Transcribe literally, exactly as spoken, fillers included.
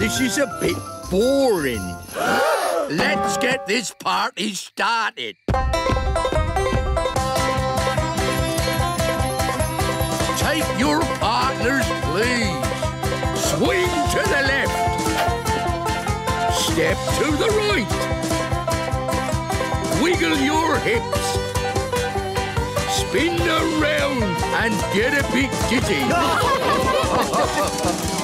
this is a bit boring. Let's get this party started. Take your partners, please. Swing to the left. Step to the right. Wiggle your hips. Spin around and get a bit giddy.